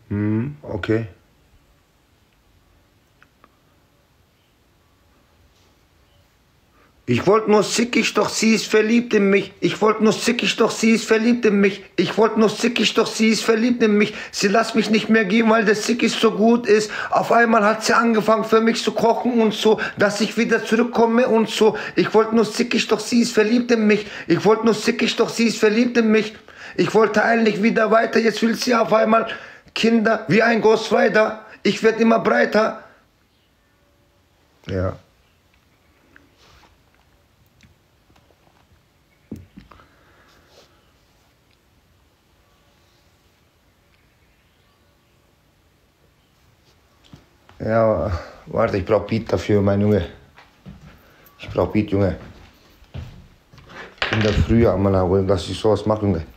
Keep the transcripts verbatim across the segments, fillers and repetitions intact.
Hm, okay. Ich wollte nur sickig, doch sie ist verliebt in mich. Ich wollte nur sickig, doch sie ist verliebt in mich. Ich wollte nur sickig, doch sie ist verliebt in mich. Sie lässt mich nicht mehr gehen, weil der sickig so gut ist. Auf einmal hat sie angefangen für mich zu kochen und so, dass ich wieder zurückkomme und so. Ich wollte nur sickig, doch sie ist verliebt in mich. Ich wollte nur sickig, doch sie ist verliebt in mich. Ich wollte eigentlich wieder weiter, jetzt will sie auf einmal Kinder wie ein Ghost Rider. Ich werde immer breiter. Ja. Ja, warte, ich brauch Beat dafür, mein Junge. Ich brauch Beat, Junge. In der Früh einmal, dass ich sowas mache, Junge.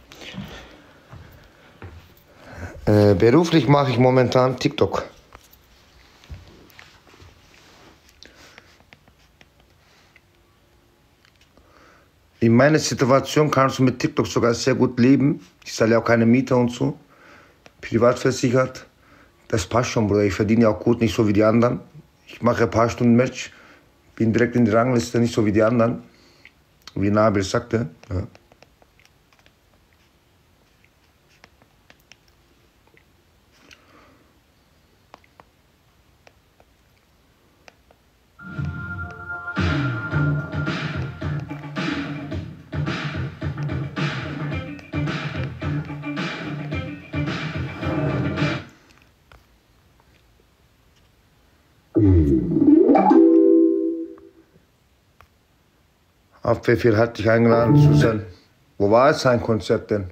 Äh, beruflich mache ich momentan TikTok. In meiner Situation kannst du mit TikTok sogar sehr gut leben. Ich zahle ja auch keine Miete und so. Privat versichert. Das passt schon, Bruder. Ich verdiene ja auch gut, nicht so wie die anderen. Ich mache ein paar Stunden Match, bin direkt in die Rangliste, nicht so wie die anderen. Wie Nabil sagte. Ja. Haftbefehl hat dich eingeladen zu sein. Wo war es sein Konzert denn?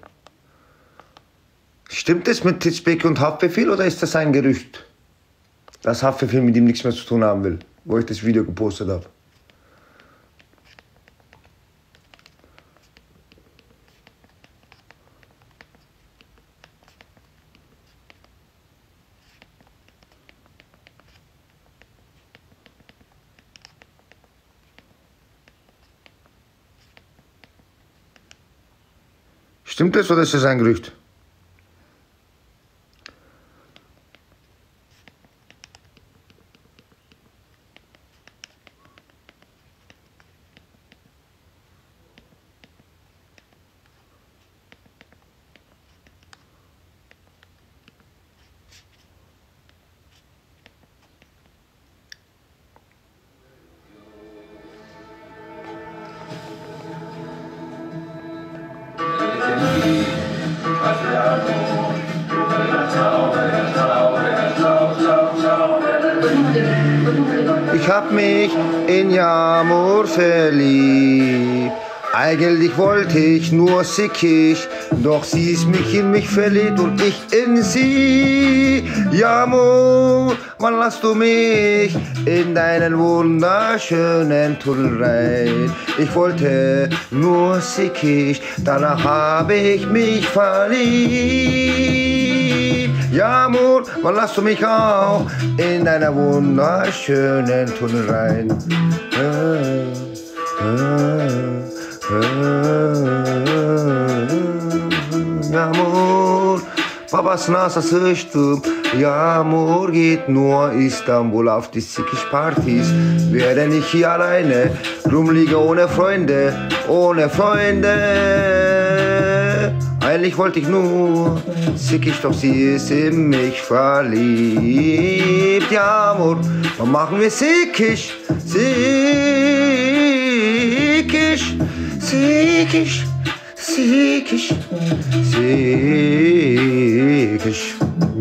Stimmt es mit Titzbeke und Haftbefehl oder ist das ein Gerücht? Dass Haftbefehl mit ihm nichts mehr zu tun haben will, wo ich das Video gepostet habe. Stimmt das oder ist das ein Gerücht? Ich hab mich in Jamur verliebt. Eigentlich wollte ich nur sickig, doch sie ist mich in mich verliebt und ich in sie. Jamur, wann lässt du mich in deinen wunderschönen Tunnel rein? Ich wollte nur sickig, danach habe ich mich verliebt. Jamur, wann lässt du mich auch in deiner wunderschönen Tunnel rein? Äh, äh. Jamur, Papas Nasa Süchtung. Jamur geht nur Istanbul auf die Sikisch-Partys. Während ich hier alleine rumliege ohne Freunde, ohne Freunde. Eigentlich wollte ich nur sickig, doch sie ist in mich verliebt. Jamur, wann machen wir sickig? Sickig. Sickig, sickig, sickig.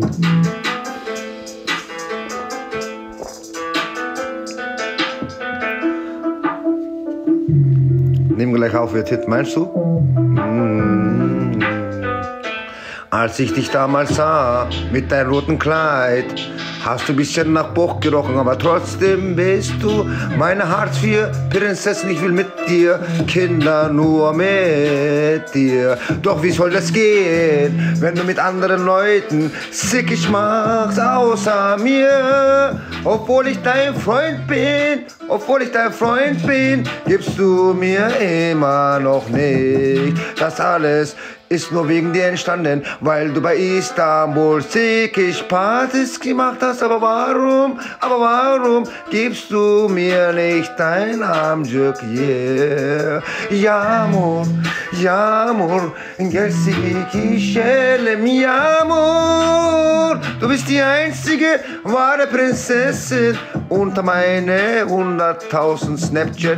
Nimm gleich auf, wird Hit, meinst du? Mm. Als ich dich damals sah, mit deinem roten Kleid, hast du ein bisschen nach Boch gerochen, aber trotzdem bist du meine Hartz-vier-Prinzessin. Ich will mit dir, Kinder nur mit dir. Doch wie soll das gehen, wenn du mit anderen Leuten sickig machst, außer mir? Obwohl ich dein Freund bin, obwohl ich dein Freund bin, gibst du mir immer noch nicht das alles ist nur wegen dir entstanden, weil du bei Istanbul Sikisch Partys gemacht hast. Aber warum, aber warum gibst du mir nicht dein Amcuk, yeah? Yağmur, yağmur, gelsin kişelim, Yağmur. Du bist die einzige wahre Prinzessin unter meine hunderttausend Snapchat.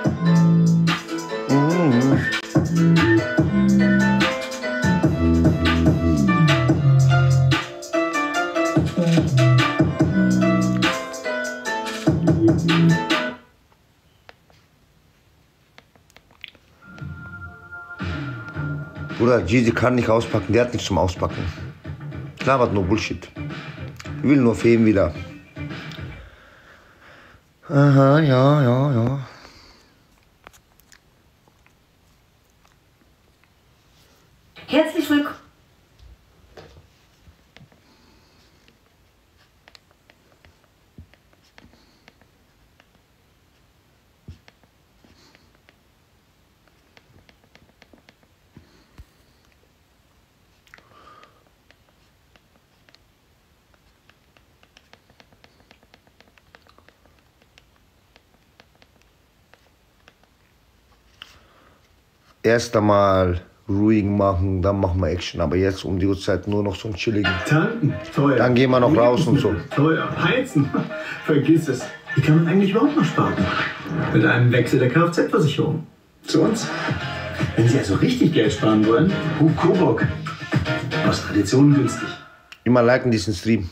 Mm. Bruder, Jeezy kann nicht auspacken, der hat nichts zum Auspacken. Labert nur Bullshit. Will nur Fame wieder. Aha, ja, ja, ja. Herzlich willkommen. Erst einmal ruhigen machen, dann machen wir Action. Aber jetzt um die Uhrzeit nur noch so ein chilligen. Tanken, teuer. Dann gehen wir noch raus und so. Teuer. Heizen, vergiss es. Wie kann man eigentlich überhaupt noch sparen? Mit einem Wechsel der Kfz-Versicherung. Zu uns. Wenn Sie also richtig Geld sparen wollen, Hub Coburg. Aus Tradition günstig. Immer liken diesen Stream.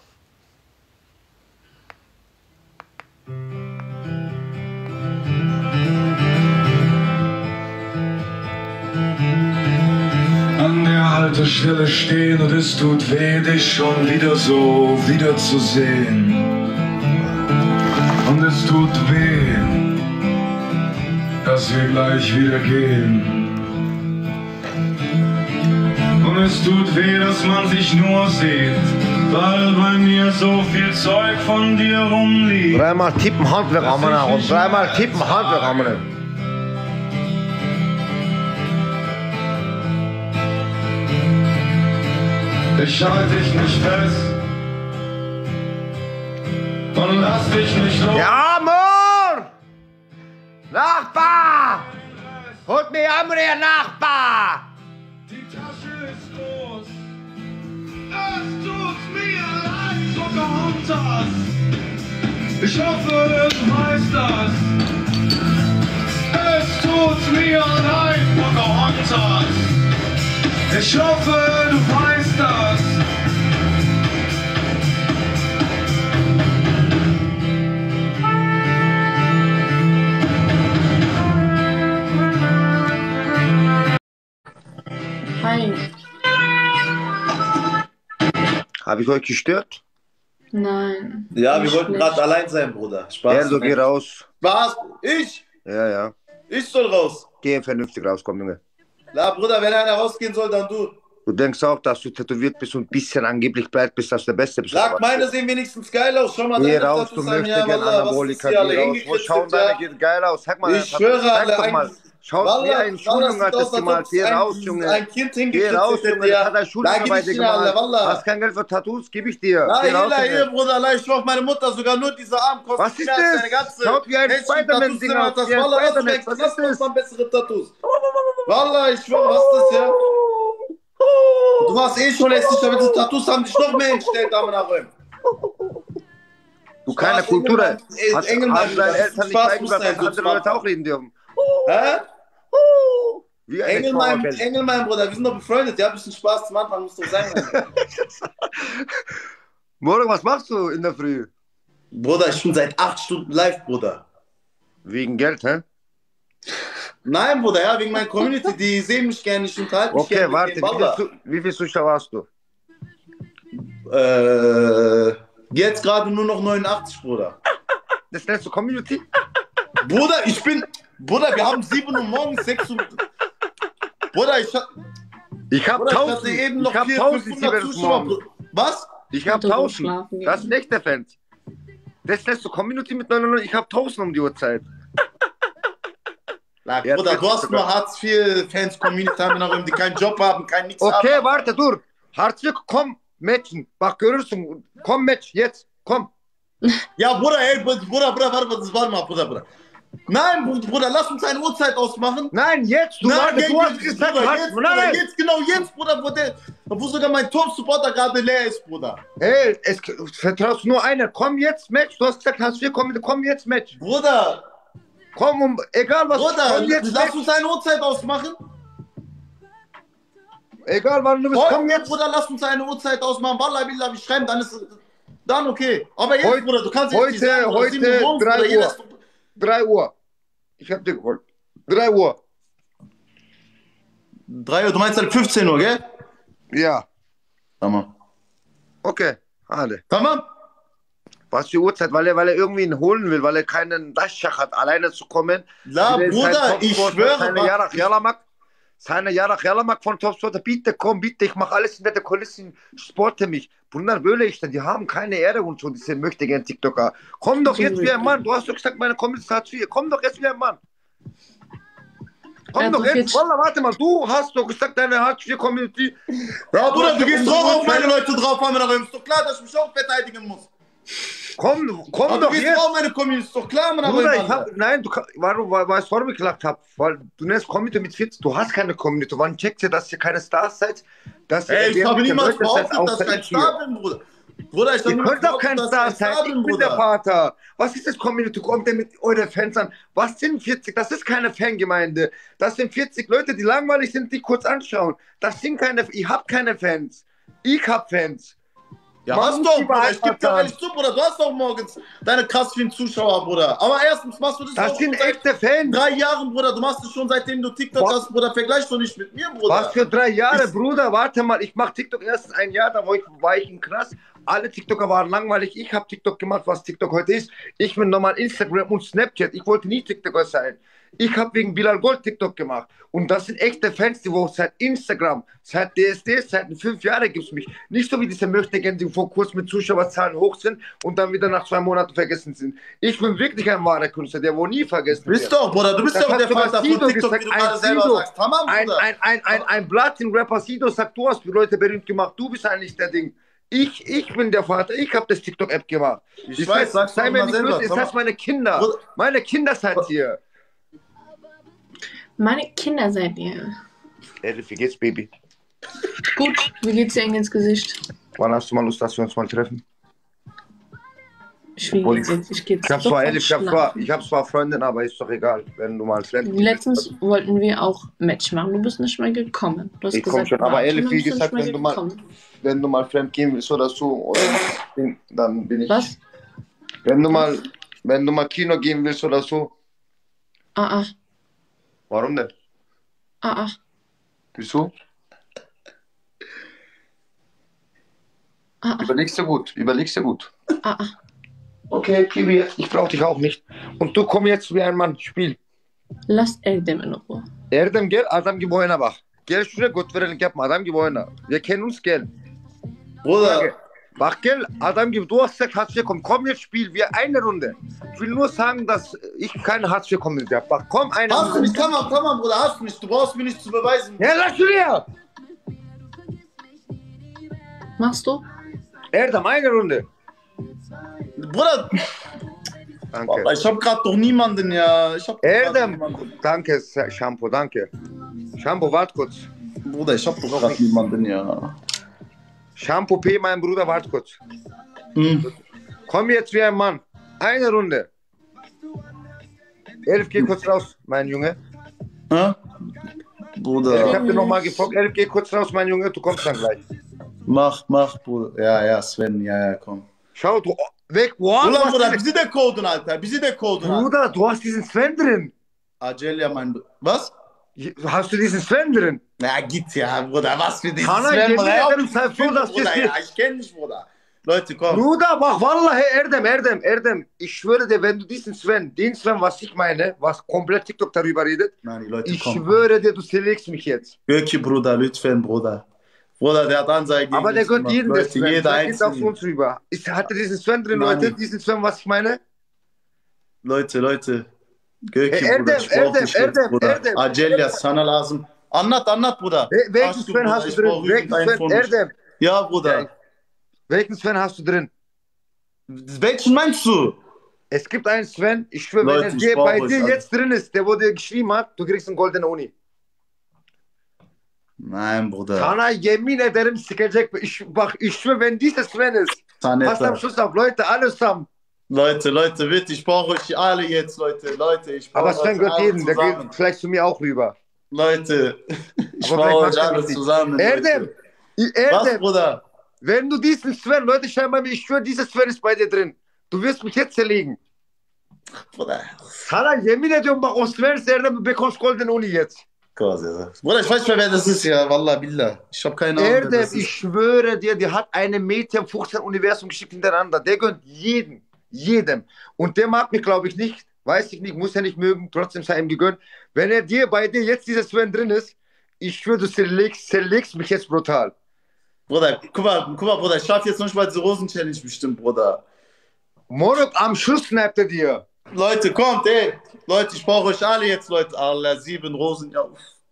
An der Haltestelle stehen und es tut weh, dich schon wieder so wiederzusehen. Und es tut weh, dass wir gleich wieder gehen. Und es tut weh, dass man sich nur sieht, weil bei mir so viel Zeug von dir rumliegt. Dreimal tippen Handwerk haben wir noch und dreimal tippen Handwerk haben wir noch. Ich halte dich nicht fest und lass dich nicht los. Ja, Amor! Nachbar! Holt mir Amor, ihr Nachbar! Die Tasche ist los. Es tut mir leid, Pocahontas. Ich hoffe, du weißt das. Es tut mir leid, Pocahontas. Ich hoffe, du weißt das. Hi. Hab ich euch gestört? Nein. Ja, wir nicht wollten schlecht. gerade allein sein, Bruder. Spaß. Erdo, geh raus. Spaß. Ich? Ja, ja. Ich soll raus. Geh vernünftig raus, komm, Junge. Na, Bruder, wenn einer rausgehen soll, dann du. Du denkst auch, dass du tätowiert bist und ein bisschen angeblich breit bist, dass du der Beste bist. Sag, meine sehen wenigstens geil aus. Schau mal, Geh deine raus, du Tattoos an. möchtest Ja, gerne Wallah, was ist Anabolika, hier alle geh raus. Wo hingekritzelt, schauen ja? deine geht geil aus. Sag mal, Ich schwöre, zeig alle, doch mal. ein- Schaut Wallah, wie ein Wallah, Schuljunge sieht hat das aus, als gemalt. ob Geh ein- raus, Junge. Ein Kind Geh hingekritzelt raus, hätte, Junge. ja. Das hat ein Da Schuljunge gib bei ich dir dir, Alter, gemalt. Wallah. Hast kein Geld für Tattoos? Gib ich dir. Na, Geh raus, hier, hier, Junge. Bruder, Allah, ich schwör auf meine Mutter, sogar nur dieser Arm kostet Was ist mehr als das? deine ganze Schaut wie ein Händchen Spider-Man-Ding Tattoos aus, das wie ein Wallah, Spider-Man. was Was lass ist das? uns mal bessere Tattoos. Wallah, ich schwör, was ist das, ja? Du warst eh schon lästig, aber diese Tattoos haben dich noch mehr entstellt, Damen und Herren. Du keine Spaß, Kultur. Engelmann, Hast äh, hast Engelmann, deinen das ist Eltern nicht Spaß, beigebracht, muss dass sein, so andere zu Leute machen. auch reden dürfen. Hä? Wie eine Engelmann, Trauerwelt. Engelmann, Bruder, wir sind doch befreundet. Ja, ein bisschen Spaß zum Anfang muss doch sein. Mann. Morgen, was machst du in der Früh? Bruder, ich bin seit acht Stunden live, Bruder. Wegen Geld, hä? Nein, Bruder, ja, wegen meiner Community. Die sehen mich gerne, ich unterhalte mich Okay, gerne warte, mit wie dem viel, Wallah. Zu- wie viel Zuschauer hast du? Äh, jetzt gerade nur noch neunundachtzig, Bruder. Das nennst du Community? Bruder, ich bin... Bruder, wir haben sieben Uhr morgens, sechs Uhr... Bruder, ich, ha- Ich hab Bruder, ich tausend. hatte eben Ich noch hab vier, tausend fünfhundert Siebers Zuschauer. morgen. Was? Ich hab Doch tausend. schlafen Das ist gehen. nicht der Fan. Das nennst du Community mit neunundneunzig. Ich hab tausend um die Uhrzeit. Lag, Jetzt Bruder, geht's du hast sogar. nur Hartz vier Fans, Community haben wir noch, die keinen Job haben, kein nichts Okay, haben. warte, dur. Hartz vier, komm, Mädchen. Bak görürsün. Komm, Match, jetzt, komm. Ja, Bruder, ey, Bruder, Bruder, warte, warte, warte mal, Bruder, Bruder. Nein, Bruder, lass uns eine Uhrzeit ausmachen. Nein, jetzt, du, Nein, warte, jetzt, du hast jetzt, gesagt, Bruder, Hartz jetzt, vier. Bruder, Nein, jetzt, genau jetzt, Bruder, wo, der, wo sogar mein Top-Supporter gerade leer ist, Bruder. hey, es vertraust nur einer. Komm jetzt, Match. Du hast gesagt, Hartz vier, komm, komm jetzt, Match. Bruder, Komm, um, egal was. Bruder, komm jetzt, lass Match. uns eine Uhrzeit ausmachen. Egal wann du bist, Heute, komm jetzt. Bruder, lass uns eine Uhrzeit ausmachen. Wallah, billah, wir schreiben, dann ist dann okay. Aber jetzt, Heute- Bruder, du kannst jetzt heute- nicht sagen, Bruder, heute sieben Uhr morgens, drei Bruder, jeder Uhr. ist- drei Uhr. Ich hab dir geholt. drei Uhr. drei Uhr, du meinst halt fünfzehn Uhr, gell? Ja. Tamam. Okay, alle. Tamam? Was für Uhrzeit? Weil er, weil er irgendwie ihn holen will, weil er keinen Daschach hat, alleine zu kommen. La, Der ist Bruder, kein ich Topsportler, schwöre, Seine was- Yarach Yalamak. Seine Yarach Yalamak von Topsporter. Bitte komm, bitte, ich mache alles hinter der Kulissen. Sporte mich. Wunder will ich denn? Die haben keine Ehre und so, diese möchtegern TikToker. Komm doch jetzt wie ein Mann. Du hast doch gesagt, meine Community hat zu ihr. Komm doch jetzt wie ein Mann. Komm Er hat doch doch jetzt. jetzt- Wallah, warte mal. Du hast doch gesagt, deine Hartz vier Community. Ja, Bruder, du gehst drauf auf meine Leute drauf, haben wir noch. Ist doch klar, dass ich mich auch verteidigen muss. Komm, komm Aber doch du gehst jetzt. drauf auf meine Community, ist doch klar, man. Bruder, ich hab, nein, du kann- warum, weil, weil ich warum ich gelacht habe? Weil du nennst Community mit vierzig, du hast keine Community. Wann checkt ihr, dass ihr keine Stars seid? Dass Ey, ich ihr habe mit den niemals Leuten seid, behauptet, dass außer ich kein ich hier. Star bin, Bruder. Bruder, ich habe Ihr niemals könnt doch kein behauptet, Star dass ich ein sein. Star Ich bin, bin der Bruder. Vater. Was ist das Community? Kommt ihr mit euren Fans an? Was sind vierzig? Das ist keine Fangemeinde. Das sind vierzig Leute, die langweilig sind, die kurz anschauen. Das sind keine, ihr habt keine Fans. Ich hab Fans. Ja, Man hast muss doch, lieber Bruder. Ich geb einfach dir auch sagen. ehrlich zu, Bruder. Du hast doch morgens deine krass vielen Zuschauer, Bruder. Aber erstens machst du das, Das auch sind schon seit echte Fans. drei Jahren, Bruder. Du machst es schon seitdem du TikTok Was? hast, Bruder. Vergleich doch nicht mit mir, Bruder. Was für drei Jahre, Ich- Bruder? Warte mal, ich mache TikTok erst ein Jahr, da war ich, war ich im Knast. Alle TikToker waren langweilig. Ich habe TikTok gemacht, was TikTok heute ist. Ich bin normal Instagram und Snapchat. Ich wollte nie TikToker sein. Ich habe wegen Bilal Gold TikTok gemacht. Und das sind echte Fans, die wo seit Instagram, seit D S D, seit fünf Jahren gibt es mich. Nicht so wie diese Möchtegern, die vor kurzem mit Zuschauerzahlen hoch sind und dann wieder nach zwei Monaten vergessen sind. Ich bin wirklich ein wahrer Künstler, der wo nie vergessen Bist wird. doch, Bruder. Du bist Das ja auch hat der sogar Vater Sido von TikTok, gesagt, wie du ein gerade selber Sido. sagst. Tamam, Ein, Bruder. ein, ein, ein, ein Platin-Rapper Sido sagt, du hast die Leute berühmt gemacht, du bist eigentlich der Ding. Ich, ich bin der Vater, ich habe das TikTok-App gemacht. Ich Das weiß, heißt, sag's sei doch mir mal nicht selber. böse, es Sag mal. heißt meine Kinder. Bruder- Meine Kinder seid ihr. Meine Kinder seid ihr. Elif, wie geht's, Baby? Gut, wie geht's dir eng ins Gesicht? Wann hast du mal Lust, dass wir uns mal treffen? Schwierig jetzt. Ich gehe Ich habe zwar, Elif, ich hab zwar, ich hab zwar Freundin, aber ist doch egal, wenn du mal Freund Letztens wollten wir auch Match machen. Du bist nicht mal gekommen. Du hast Ich komm gesagt, schon, aber warte, ehrlich, dann wie bist du gesagt, nicht wenn du mal- gekommen. Wenn du mal fremd gehen willst oder so, oder, dann bin ich. Was? Wenn du mal, wenn du mal Kino gehen willst oder so, Ah, ah, warum denn? ah, ah, Wieso? ah, ah, Überlegst du gut, überlegst du gut. ah, ah. Okay, Kiwi, ich brauch dich auch nicht. Und du komm jetzt wie ein Mann, spiel. Lass Erdem in Ruhe. Erdem gel, adam gibi oyna bak. Gel şuraya göt verelim yapma, adam gibi oyna. Wir kennen uns, gel. Bruder, Bak gel, adam gibi, du hast gesagt, Hartz vier komm. Komm jetzt, spiel, wir eine Runde. Ich will nur sagen, dass ich keine Hartz vier Community habe. Bak, komm, eine hast du Runde. nicht, tamam, tamam, Bruder, hast du nicht. Du brauchst mir nicht zu beweisen. Ja, lass şuraya. Machst du? Erdem, eine Runde. Bruder, Danke. aber ich hab grad doch niemanden, ja. Ich hab grad Erdem. niemanden. Danke, Shampoo, danke. Shampoo, wart kurz. Bruder, ich hab doch grad niemanden, ja. Shampoo P, mein Bruder, wart kurz. Hm. Komm jetzt wie ein Mann. Eine Runde. Elf, geh kurz raus, mein Junge. Hä? Ich Bruder, hab dir nochmal gefragt, Elf, geh kurz raus, mein Junge, du kommst dann gleich. mach, mach, Bruder. Ja, ja, Sven, ja, ja, komm. Schau, du, weg, wow, du Ulan hast Bruder, diesen- bizi de kovdun Alper, bizi de kovdun Alper. Bruder, du hast diesen Sven drin. Acele ya mein... Was? Hast du diesen Sven drin? Na git ya Bruder, was für dieses Kana, Sven, yemin Bruder. Ja, ederim ich sen kenn froh, dass dich, Bruder, das ja, ich kenn dich, Bruder. Leute, komm. Bruder, bak vallahi Erdem, Erdem, Erdem. Ich schwöre dir, wenn du diesen Sven, den Sven, was ich meine, was komplett TikTok darüber redet, Nein, die Leute, ich komm. schwöre dir, du zerlegst mich jetzt. Göki, Bruder, lütfen, Bruder. Bruder, der hat Anzeige Aber der gegen uns gehört gemacht. jeden, der Leute, Sven. jeder Der geht auf einzelne. uns rüber. Ich hatte diesen Sven drin, Nein. Leute, diesen Sven, was ich meine? Leute, Leute. Göki Hey, Bruder, Erdem, ich brauch Erdem, dich jetzt, Erdem, Bruder. Erdem. Acel ya, sana lazım. Anlat, anlat, Bruder. Wel- Welchen Aşkım, Sven Bruder, hast du ich drin? brauche Welchen irgendeinen Sven? von euch. Erdem. Ja, Ja, Bruder. ich- welchen Sven hast du drin? Welchen meinst du? Es gibt einen Sven, ich schwöre, wenn Leute, er ich dir, brauch bei euch dir alle. jetzt drin ist, der wo dir geschrieben hat, du kriegst eine goldene Uni. Nein, Bruder. Sana yemin ederim sikecek. Ich, bak, ich schwöre, wenn dieser Sven ist, Sanetta. passt am Schluss auf, Leute, alle zusammen. Leute, Leute, bitte, ich brauche euch alle jetzt, Leute. Leute, ich brauche Aber Sven euch gehört alle jedem, der zusammen. geht vielleicht zu mir auch rüber. Leute, ich Aber brauche vielleicht euch macht er alle mich nicht. zusammen. Erdem, Leute. I- Was, Erdem, Bruder? wenn du diesen Sven, Leute, schreiben bei mir, ich schwöre, dieser Sven ist bei dir drin. Du wirst mich jetzt zerlegen. Bruder. Sana yemin ediyorum bak, o Sven ist Erdem, du bekommst goldene Uni jetzt. Bruder, ich weiß nicht mehr, wer das ist, ja. Wallah, billah. Ich habe keine Ahnung, wer Erdem, das ich ist. schwöre dir, die hat eine Mädchen fünfzehn Universum geschickt hintereinander. Der gönnt jedem, jedem. Und der mag mich, glaube ich, nicht. Weiß ich nicht, muss er nicht mögen, trotzdem sei ihm gegönnt. Wenn er dir, bei dir jetzt dieser Sven drin ist, ich schwöre, du zerlegst, zerlegst mich jetzt brutal. Bruder, guck mal, guck mal, Bruder, ich schaffe jetzt noch nicht mal diese Rosen-Challenge bestimmt, Bruder. Morok am Schluss snappt er dir. Leute, kommt, ey. Leute, ich brauche euch alle jetzt, Leute. Allah, sieben Rosen, ja.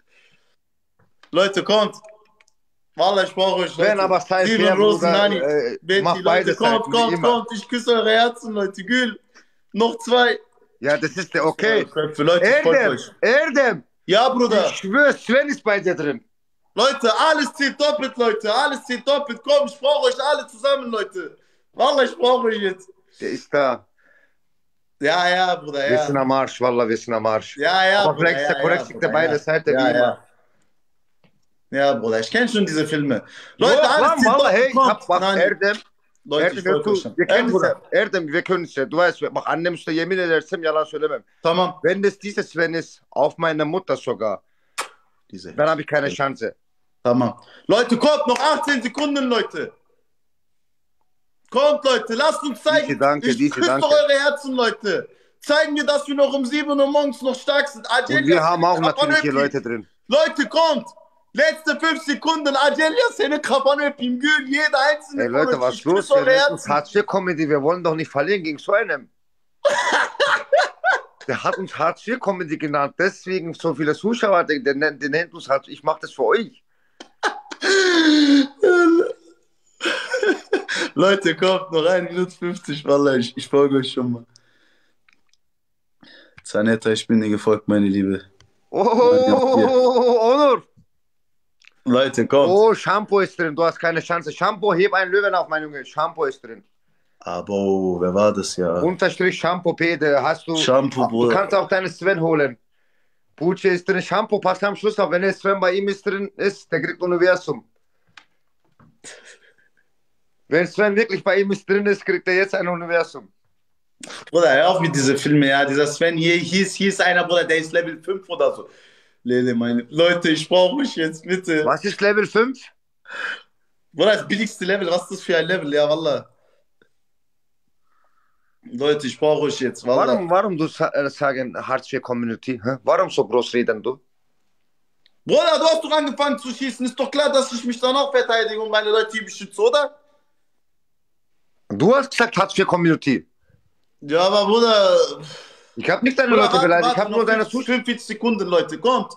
Leute, kommt. Wallah, ich brauche euch, Leute. Wenn aber sei sieben fair, Rosen, Bruder, Nani. äh, Betty, mach beide Leute, kommt, Seiten, wie kommt, immer. kommt. Ich küsse eure Herzen, Leute. Gül. Noch zwei. Ja, das ist der, okay. Für Leute, ich folge Erdem, euch. Erdem, Ja, Bruder. ich schwöre, Sven ist bei dir drin. Leute, alles zählt doppelt, Leute. Alles zählt doppelt. Komm, ich brauche euch alle zusammen, Leute. Wallah, ich brauche euch jetzt. Der ist da. Ja, ja, Bruder, Wir sind ja. am Arsch, Wallah, wir sind am Arsch. Ja, ja, Aber Bruder, vielleicht ist der ja, korrekt, ja, schickt er Bruder, beide ja. Seiten, Ja, wie immer. ja. Ja, Bruder, ich kenne schon diese Filme. Leute, Leute, alles zählt Wallah, hey, ich doppelt. hab, bak, Nein, Erdem, Leute, Erdem, ich hör folge euch zu, schon. wir Ja, kennen es ja. Bruder. Erdem, wir können es ja. Du weißt, bak annem üstüne yemin edersem yalan söylemem. Tamam. Wenn das dieses Sven ist, auf meine Mutter sogar, Diese. dann habe ich keine Chance. Tamam. Leute, kommt, noch achtzehn Sekunden, Leute. Kommt, Leute, lasst uns zeigen. Diese danke, ich diese küsse danke. eure Herzen, Leute. Zeigen wir, dass wir noch um sieben Uhr morgens noch stark sind. Agelia, Und wir haben auch seni natürlich hier kafanı Leute öpeyim. drin. Leute, kommt. Letzte fünf Sekunden. Agelia, seni kafanı öpeyim. Gül, jeder einzelne Ey von Leute, euch. was Ich los? küsse eure Wir sind Herzen. Hartz vier Comedy, wir wollen doch nicht verlieren gegen so einem. Der hat uns Hartz vier Comedy genannt, deswegen so viele Zuschauer, der, der, nennt- der nennt uns Hartz. Ich mach das für euch. Leute, kommt, noch eine Minute fünfzig, Wallah, ich, ich folge euch schon mal. Zanetta, ich bin dir gefolgt, meine Liebe. Oh, Onur. Leute, kommt. Oh, Shampoo ist drin, du hast keine Chance. Shampoo, heb einen Löwen auf, mein Junge. Shampoo ist drin. Aber wer war das ja? Unterstrich Shampoo, Pede, hast du. Shampoo, Du Bruder. kannst auch deinen Sven holen. Buce ist drin, Shampoo, passt am Schluss auf. Wenn der Sven bei ihm ist drin ist, der kriegt Universum. Wenn Sven wirklich bei ihm ist drin ist, kriegt er jetzt ein Universum. Bruder, hör auf mit diesen Filmen, ja. Dieser Sven hier, hier ist, hier ist einer, Bruder, der ist Level fünf oder so. Lele, meine. Leute, ich brauche mich jetzt, bitte. Was ist Level fünf? Bruder, das billigste Level, was ist das für ein Level? Ja, Wallah. Leute, ich brauche euch jetzt, Wallah. Warum, warum du sa äh, sagen Hartz vier Community? Hä? Warum so groß reden du? Bruder, du hast doch angefangen zu schießen. Ist doch klar, dass ich mich dann auch verteidige und meine Leute hier beschütze, oder? Du hast gesagt Hartz vier Community. Ja, aber Bruder... Ich habe nicht deine Bruder, Leute warte, beleidigt, ich warte, habe nur noch deine fünfzig, Zuschauer. fünfundvierzig Sekunden, Leute, kommt.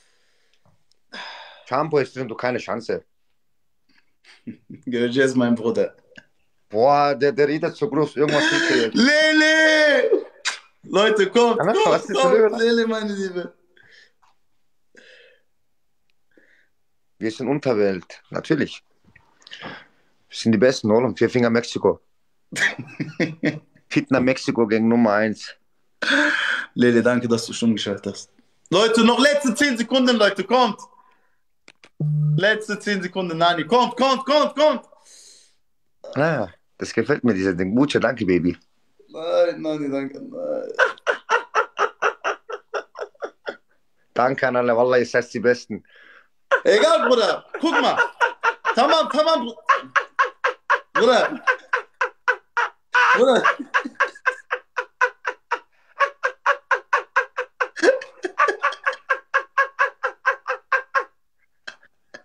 Shampoo ist drin, du keine Chance. Göreceğiz, mein Bruder. Boah, der, der redet so groß, irgendwas ist hier jetzt. Lele! Leute, kommt, Ja, kommt, was ist kommt, Lele? Lele, meine Liebe. Wir sind Unterwelt, natürlich. Wir sind die Besten, oder? Und Vierfinger Mexiko. Fitner Mexiko gegen Nummer eins. Lele, danke, dass du schon geschaltet hast. Leute, noch letzte zehn Sekunden, Leute, kommt. Letzte zehn Sekunden, Nani, kommt, kommt, kommt, kommt. Ah, das gefällt mir, dieser Ding. Mucho, danke, Baby. Nein, Nani, danke, nein. Danke an alle, Wallah, ihr seid die Besten. Egal, Bruder, guck mal. Tamam, tamam. Br- Bruder. Bruder.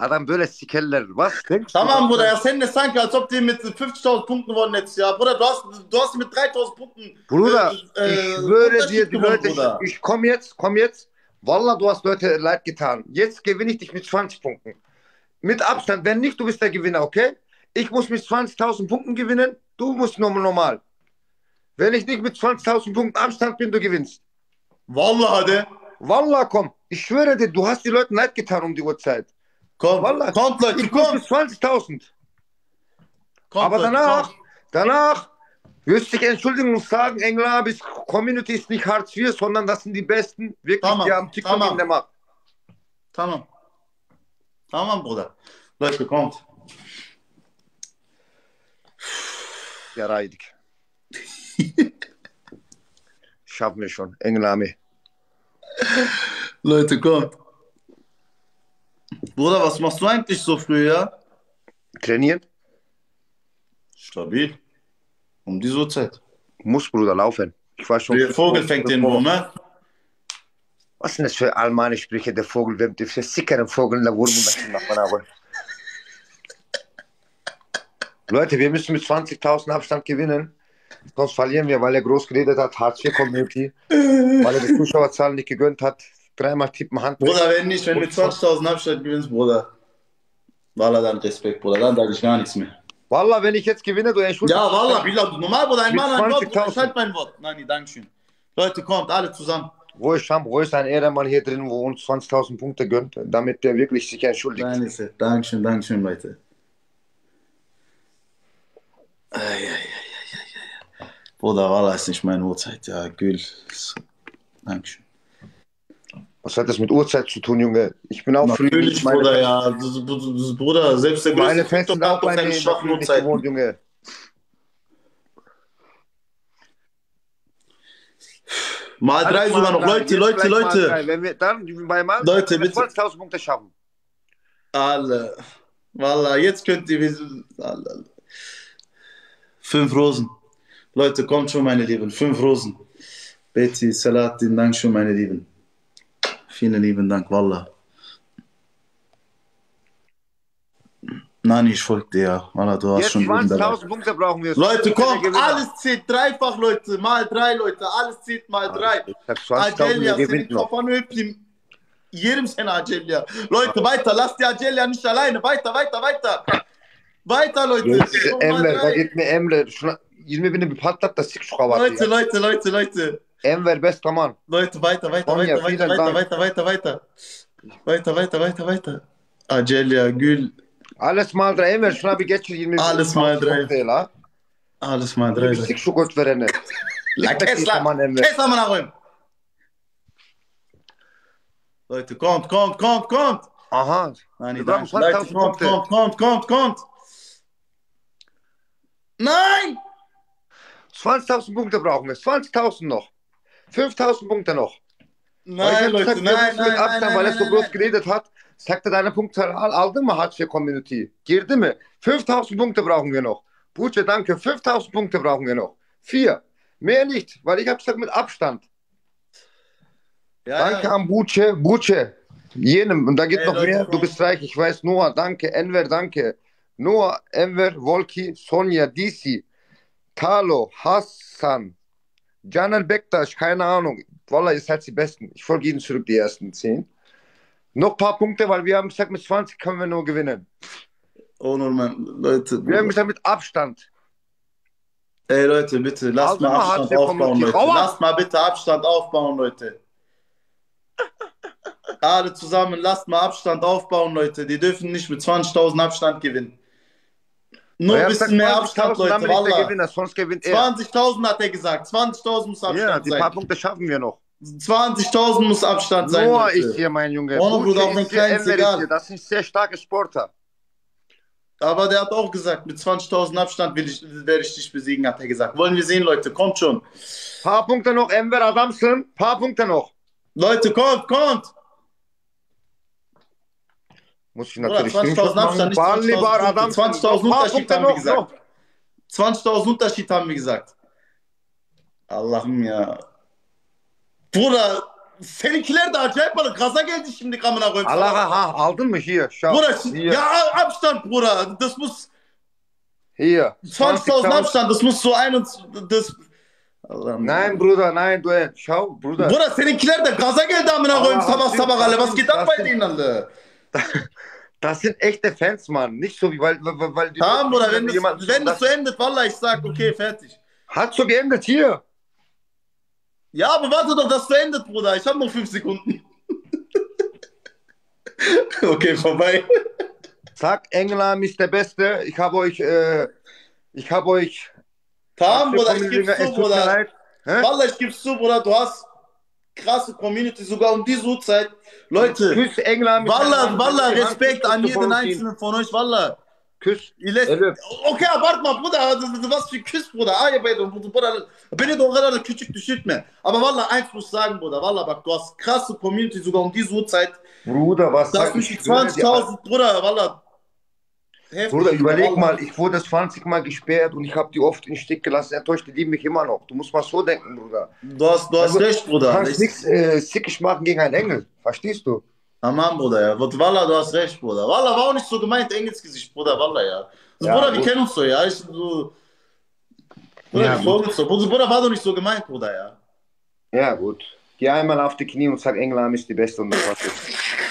Adam böyle sikerler. Was denkst du? Tamam, Bruder, er sendet Sanke, als ob die mit fünfzigtausend Punkten gewonnen letztes Jahr. Bruder, du hast, du hast mit dreitausend Punkten. Bruder, äh, ich schwöre Unterschied dir, die gewonnen, Leute, Bruder. ich, ich komm jetzt, komm jetzt. Wallah, du hast Leute leid getan. Jetzt gewinne ich dich mit zwanzig Punkten. Mit Abstand. Wenn nicht, du bist der Gewinner, okay? Ich muss mit zwanzigtausend Punkten gewinnen, du musst nur normal. Wenn ich nicht mit zwanzigtausend Punkten Abstand bin, du gewinnst. Wallah, hadi. Wallah, komm. Ich schwöre dir, du hast die Leute leid getan um die Uhrzeit. Komm, Wallah. kommt, Leute, Ich muss kommt. mit zwanzigtausend. Kommt, Aber Leute, danach, kommt. danach wirst du dich entschuldigen und sagen, Englabis Community ist nicht Hartz vier, sondern das sind die Besten, wirklich, Tamam, die haben TikTok tamam. in der Macht. Tamam. Tamam, Bruder. Leute, kommt. Ja, reidig. Schaffen wir schon. Englami. Leute, kommt. Bruder, was machst du eigentlich so früh, ja? Trainieren? Stabil. Um diese Uhrzeit. Muss, Bruder, laufen. Ich war schon. Der Vogel fängt den Wurm, ne? Was sind das für almanische Sprüche? Der Vogel, wer der sickeren Vogel in der Wurm macht man aber. Leute, wir müssen mit zwanzigtausend Abstand gewinnen. Sonst verlieren wir, weil er groß geredet hat, Hartz vier Community, weil er die Zuschauerzahlen nicht gegönnt hat. Dreimal tippen Hand. Bruder, wenn nicht, wenn du mit zwanzigtausend Abstand gewinnst, Bruder. Wallah, dann Respekt, Bruder. Dann sage ich gar nichts mehr. Wallah, wenn ich jetzt gewinne, du entschuldigst. Ja, Wallah, Bilal, du normal, Bruder. Ein Mit Mann, ein Wort, Bruder. zwanzigtausend. Ich halt mein Wort. Nein, Dankeschön. Leute, kommt, alle zusammen. Wo ist Scham, wo ist ein Ehrenmann hier drin, wo uns zwanzigtausend Punkte gönnt, damit der wirklich sich entschuldigt? Nein, ist es. Dankeschön, Dankeschön, Leute. Ei, ei, ei, ei, ei, ei. Bruder, Wallah ist nicht meine Uhrzeit. Ja, Gül. Dankeschön. Was hat das mit Uhrzeit zu tun, Junge? Ich bin auch früh. Natürlich, Meine Bruder, Fans- ja. Das, das, das, Bruder, selbst der Meine größte Fans sind TikTok auch hat bei auf seine mir schwachen nicht Uhrzeiten. gewohnt, Junge. Mal drei Alles sogar mal noch. drei. Leute, Jetzt Leute, gleich mal Leute. drei. Wenn wir dann bei mal Leute, wenn wir bitte. zwanzigtausend Punkte schaffen. Alle. Wallah, jetzt könnt ihr... Alle. Fünf Rosen. Leute, kommt schon, meine Lieben. Fünf Rosen. Betty, Salatin, Dank schon, meine Lieben. Vielen lieben Dank, Wallah. Nein, ich folge dir, ja. Wallah, du hast Jetzt schon Leben dabei. zwanzigtausend Punkte brauchen wir. Leute, Der kommt, Gewinner. alles zählt dreifach, Leute. Mal drei, Leute. Alles zählt mal drei. Ich hab zwanzigtausend, Agelia, der senin gewinnt noch. kafanı öpeyim. Yerim seni Agelia. Leute, weiter. Lasst die Agelia nicht alleine. Weiter, weiter, weiter. Weiter, Leute. Jetzt, Kommt mal Emre, da drei. geht mir Emre. Şuna yirmi bini bir patlat da sik şu kavatı Leute, ya. Leute, Leute, Leute. Enver bester Mann. Leute, weiter, weiter, Komm, ja, weiter, vielen weiter, weiter, Dank. weiter, weiter, weiter. Weiter, weiter, weiter, weiter. Agelia, Gül. Alles mal drei Emre. Şuna bir geçir yirmi. Alles mal drei. Punkte, la. Alles mal Bir drei. sik şu göt verene. La Git bakayım aman Kesla. Emre. Kesla mal nach Leute, kommt, kommt, kommt, kommt. Aha. Nein, Wir danke. brauchen Leute, zwanzigtausend kommt, Punkte. kommt, kommt, kommt, kommt. Nein! zwanzigtausend Punkte brauchen wir. zwanzigtausend noch. fünftausend Punkte noch. Weil ich Nein, hab Leute, gesagt, nein, wir nein, müssen mit nein, Abstand, nein, weil er nein, so groß nein. geredet hat, sagte deine Punkte al- aldın mı Hartz vier Community? Girdi mi? fünftausend Punkte brauchen wir noch. Buce, danke. fünftausend Punkte brauchen wir noch. Vier. Mehr nicht, weil ich habe gesagt mit Abstand. Ja, Danke ja. an Buce. Buce. Jenem. Und da geht Ey, noch Leute, mehr. komm. Du bist reich. Ich weiß. Noah, danke. Enver, danke. Noah, Enver, Volki, Sonja, Disi, Talo, Hassan, Caner Bektaş, keine Ahnung. Wallah, ihr seid die Besten. Ich folge Ihnen zurück, die ersten zehn. Noch ein paar Punkte, weil wir haben gesagt, mit zwanzig können wir nur gewinnen. Oh, normal. Leute. Wir haben gesagt, mit Abstand. Ey, Leute, bitte, lasst Also mal mal Abstand Hartz vier aufbauen, Community. Leute. Aua! Lasst mal bitte Abstand aufbauen, Leute. Alle zusammen, lasst mal Abstand aufbauen, Leute. Die dürfen nicht mit zwanzigtausend Abstand gewinnen. Nur Wir ein haben bisschen gesagt, mehr Abstand, zwanzigtausend, Leute. damit ist der Wallah. Gewinner, sonst gewinnt er. zwanzigtausend hat er gesagt. zwanzigtausend muss Ja, Abstand die paar sein. Punkte schaffen wir noch. zwanzigtausend muss Abstand sein, Noah Leute. ist hier, mein Junge. Ohne Buce Bruder, auch ist wenn hier, klein ist Enver ist egal. hier. Das sind sehr starke Sportler. Aber der hat auch gesagt, mit zwanzigtausend Abstand will ich, werde ich dich besiegen, hat er gesagt. Wollen wir sehen, Leute. Kommt schon. Paar Punkte noch, Enver Adamsın. Paar Punkte noch. Leute, kommt, kommt. Muss ich Oder natürlich zwanzigtausend Abstand, nicht Barley Bar zwanzigtausend Adamsın. zwanzigtausend Paar Unterschied Punkte haben wir noch, gesagt. noch. zwanzigtausend Unterschied haben wir gesagt. Allah'ım ya. Bruder, seninkiler de acayip bana. Gaza geldi şimdi kamına koyayım. Allah'a ha aldın mı hier? Schau. Bruder, Hier. ja, Abstand, Bruder. Das muss Hier. zwanzigtausend Abstand. Das muss so ein und das. Allah'ım. Nein Bruder, nein du. Schau Bruder. Bruder, seninkiler de gaza geldi amına koyayım Allah, sabah sabah alle. Was geht ab das bei sind- denen alle? Das sind echte Fans, Mann. Nicht so wie, weil, weil, weil die Tamam Bruder, wenn jemand- das, wenn das so endet, wallah, ich sag, okay, fertig. Hat so geendet hier. Ja, aber warte doch, dass du endet, Bruder. Ich habe noch fünf Sekunden. Okay, vorbei. Sag, England ist der Beste. Ich habe euch, äh, ich habe euch. Tamam Bruder, ich Es geb's zu, tut mir Bruder. leid. Hä? Wallah, ich geb's zu, Bruder. Du hast krasse Community, sogar um diese Uhrzeit. Leute, Küss England. mit Wallah, der Hand. Wallah, Die Hand Respekt an küsst du jeden von uns einzelnen von euch, Wallah. Küss. Ihr lässt- Evet. Okay, warte mal, Bruder, was für Küss, Bruder. Ah, ya beydum, Bruder. Beni de o kadar da küçük düşürtme. Aber Wallah, eins muss ich sagen, Bruder. Wallah, bak, du hast krasse Community, sogar um diese Uhrzeit. Bruder, was Das sag sind ich? zwanzigtausend, Bruder, Wallah. Heftig, Bruder, überleg Wallah. mal, ich wurde zwanzig Mal gesperrt und ich habe die oft in den Stich gelassen. Enttäuscht, die lieben mich immer noch. Du musst mal so denken, Bruder. Du hast, du hast Also, recht, Du Bruder. kannst Ich- nichts äh, sickig machen gegen einen Engel. Verstehst du? Aman, Bruder, ja. Wallah, du hast recht, Bruder. Wallah, war auch nicht so gemeint, Engelsgesicht, Bruder, Wallah, ja. Also, Ja, Bruder, wir gut. kennen uns so, ja. Ich, so, Bruder, Ja, wir gut. folgen uns so. Bruder, Bruder, war doch nicht so gemeint, Bruder, ja. Ja, gut. Geh einmal auf die Knie und sag, England ist die Beste und das war's jetzt.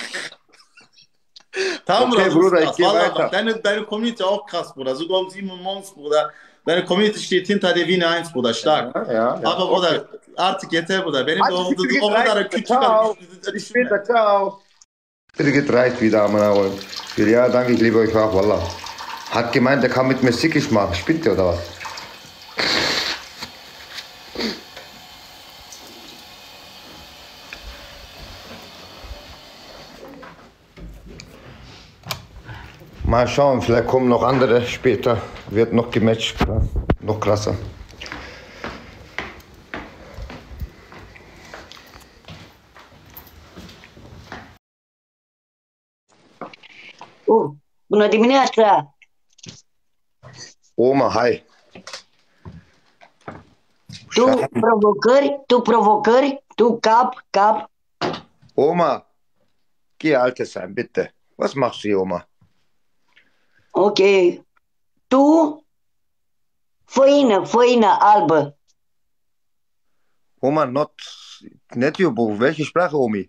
Tamam, Okay, das ist Bruder, krass. ich geh Wallah, weiter. bak, Deine, deine Community auch krass, Bruder. Sogar um sieben Uhr morgens, Bruder. Deine Community steht hinter der Wiener eins, Bruder, stark. Ja, ja, ja. Aber, Bruder, artık yeter, Bruder. Benim de Hadi o, siktir git, o kadar reicht. küçük Ciao. bir Bis später, ciao. Bitte geht reicht wieder, Amana. Ja, danke, ich liebe euch auch, Wallah. Hat gemeint, er kann mit mir sickig machen. Spinnt der oder was? Mal schauen, vielleicht kommen noch andere später. Wird noch gematcht. Krass. Noch krasser. Uh, bună dimineața! Oma, hi. Tu provocări, tu provocări, tu cap, cap. Oma, geh alte sein, bitte. Was machst du hier, Oma? Ok. Tu, făină, făină albă. Oma, not, nicht Jubo. Welche Sprache, Omi?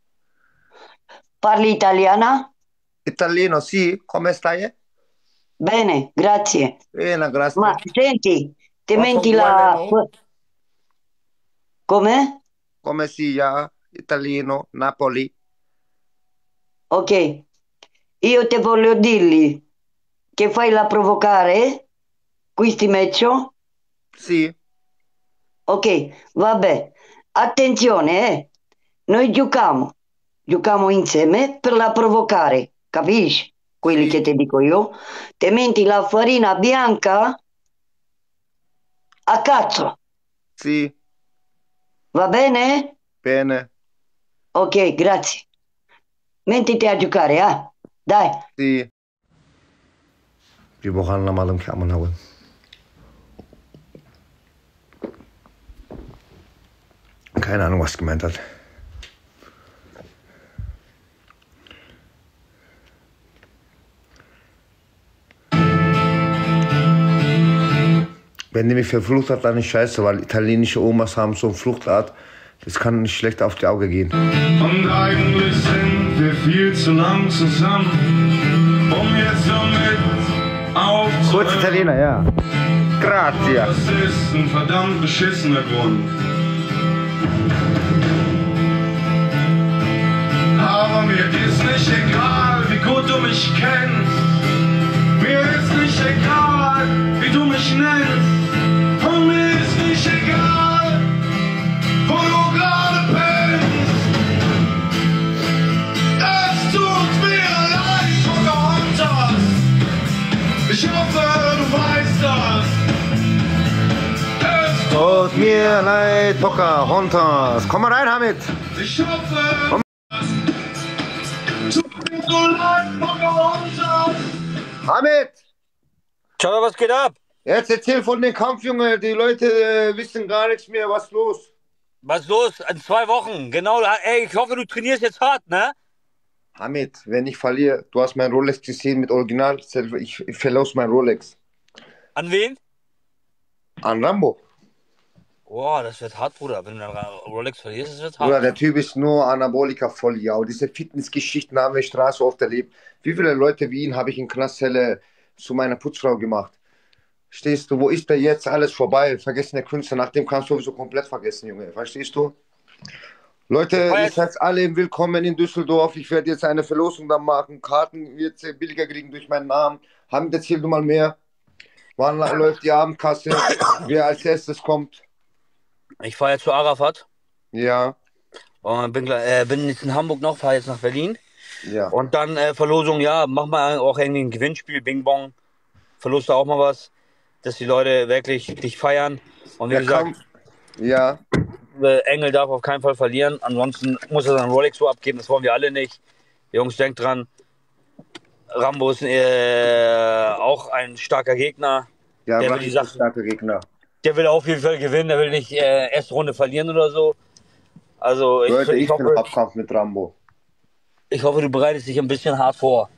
Parli italiana? Italiano, sì. Come stai? Bene, grazie. Bene, grazie. Ma senti, te Ma menti con la... quale fă- Come? Come si chiama? Italiano, Napoli. Ok. Io te voglio dirgli che fai la provocare, questi match. Sì. Ok, vabbè. Attenzione, eh. Noi giochiamo. Giochiamo insieme per la provocare, capisci? Quelli che ti dico io. Te metti la farina bianca a cazzo, Sì. va bene? Bene. Ok, grazie. Mettiti a giocare, eh? Dai. Sì. Bir bok anlamadım ki amına koyayım. Keine Ahnung, was gemeint hat. Wenn die mich verflucht hat, dann ist scheiße, weil italienische Omas haben so eine Fluchtart, das kann nicht schlecht auf die Augen gehen. Und eigentlich sind wir viel zu lang zusammen, um jetzt damit Kurz aufzuhören. Italiener, ja. Grazie. Das ist ein verdammt beschissener Grund. Aber mir ist nicht egal, wie gut du mich kennst. Mir ist nicht egal, wie du mich nennst. Und mir ist nicht egal, wo du gerade bist. Es tut mir leid, Pocahontas. Ich hoffe, du weißt das. Es Tut mir leid, Pocahontas. Komm mal rein, Hamid. Ich hoffe, tut mir so leid, Pocahontas. Hamid! Schau, was geht ab? Jetzt erzähl von dem Kampf, Junge. Die Leute äh, wissen gar nichts mehr, was los. Was ist los? In zwei Wochen. Genau. Ey, ich hoffe, du trainierst jetzt hart, ne? Hamid, wenn ich verliere, du hast mein Rolex gesehen mit Original, ich, ich verlose mein Rolex. An wen? An Rambo. Boah, das wird hart, Bruder. Wenn du dann Rolex verlierst, das wird Bruder, hart. der Typ ist nur Anabolika voll, ja. Und diese Fitnessgeschichten haben wir Straße oft erlebt. Wie viele Leute wie ihn habe ich in Knastzelle zu meiner Putzfrau gemacht? Stehst du, wo ist der jetzt? Alles vorbei. Vergessene Künstler. Nach dem kannst du sowieso komplett vergessen, Junge. Verstehst du? Leute, ihr seid alle willkommen in Düsseldorf. Ich werde jetzt eine Verlosung da machen. Karten wird billiger kriegen durch meinen Namen. Hamid, erzähl du mal mehr. Wann läuft die Abendkasse? Wer als erstes kommt? Ich fahre jetzt zu Arafat. Ja. Und bin, äh, bin jetzt in Hamburg noch, fahre jetzt nach Berlin. Ja. Und dann äh, Verlosung, ja, mach mal auch irgendwie ein Gewinnspiel, Bing Bong. Verlost da auch mal was, dass die Leute wirklich dich feiern. Und wie Der gesagt, Kampf. Ja. äh, Engel darf auf keinen Fall verlieren. Ansonsten muss er seinen Rolex so abgeben, das wollen wir alle nicht. Jungs, denkt dran, Rambo ist äh, auch ein starker Gegner. Ja, Der was will die ist der Sache- starke Gegner? Der will auf jeden Fall gewinnen, der will nicht äh, erste Runde verlieren oder so. Also ich, Leute, ich, ich bin hoffe, Abkampf mit Rambo. ich hoffe, du bereitest dich ein bisschen hart vor.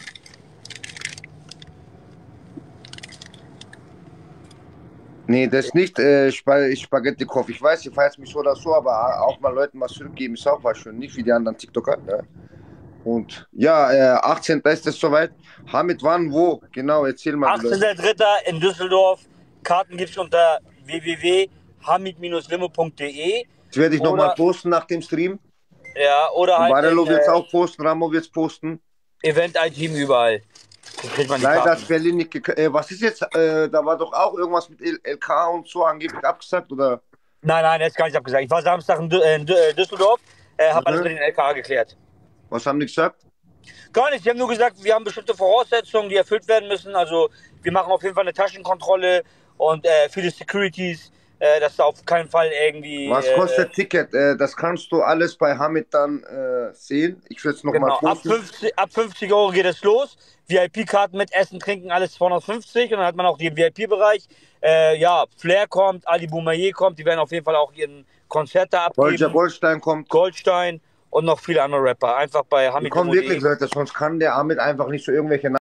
Nee, das ist nicht äh, Sp Spaghetti-Kopf. Ich weiß, ihr feiert mich so oder so, aber auch mal Leuten was zurückgeben ist auch was schön. Nicht wie die anderen TikToker. Ne? Und ja, äh, achtzehnten ist es soweit. Hamid, wann, wo? Genau, erzähl mal. achtzehnter dritter in Düsseldorf. Karten gibt's unter w w w punkt hamid Bindestrich limo punkt de. Das werde ich nochmal Oder- posten nach dem Stream. Ja, oder halt Barello in, wird es äh, auch posten, Ramo wird es posten. Event-Team überall. Da kriegt man die Leider Karten. ist Berlin nicht gek- äh, Was ist jetzt? Äh, da war doch auch irgendwas mit L LK und so angeblich abgesagt, oder? Nein, nein, er ist gar nicht abgesagt. Ich war Samstag in, Dü äh, in Dü äh, Düsseldorf, äh, habe Mhm. alles mit den L K A geklärt. Was haben die gesagt? Gar nicht, die haben nur gesagt, wir haben bestimmte Voraussetzungen, die erfüllt werden müssen. Also wir machen auf jeden Fall eine Taschenkontrolle und äh, viele Securities, äh, dass da auf keinen Fall irgendwie... Was äh, kostet Ticket? Äh, das kannst du alles bei Hamid dann äh, sehen. Ich will es nochmal Genau, ab posten. fünfzig, ab fünfzig Euro geht es los. V I P-Karten mit Essen, Trinken, alles zweihundertfünfzig. Und dann hat man auch den V I P-Bereich. Äh, ja, Flair kommt, Ali Boumaier kommt. Die werden auf jeden Fall auch ihren Konzert da Roger abgeben. Goldstein kommt. Goldstein und noch viele andere Rapper. Einfach bei Die Hamid kommen Limo punkt de. wirklich, Leute, sonst kann der Hamid einfach nicht so irgendwelche